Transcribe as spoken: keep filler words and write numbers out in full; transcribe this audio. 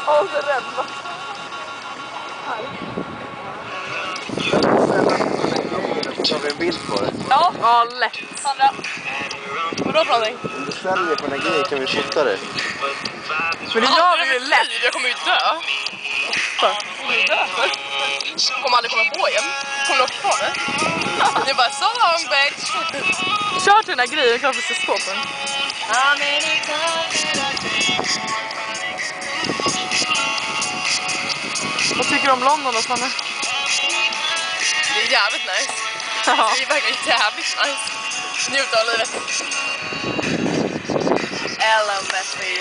Åh, så rädd va? Tar vi en bild på det? Ja, ja lätt. Sandra, vadå för någonting? Om du ställer dig på den här grejen kan vi fota det. Men det gör vi ju lätt. Jag kommer ju dö. För. Jag kommer ju dö för. Jag kommer aldrig komma på igen. Kommer du åka kvar det? Det är bara so long bitch. Kör till den här grejen, klart vi ska stå på den. Vad tycker du om London då, Sanne? Det är jävligt nice. Ja. Det är verkligen jävligt nice. Njut av livet. Ellen Messi.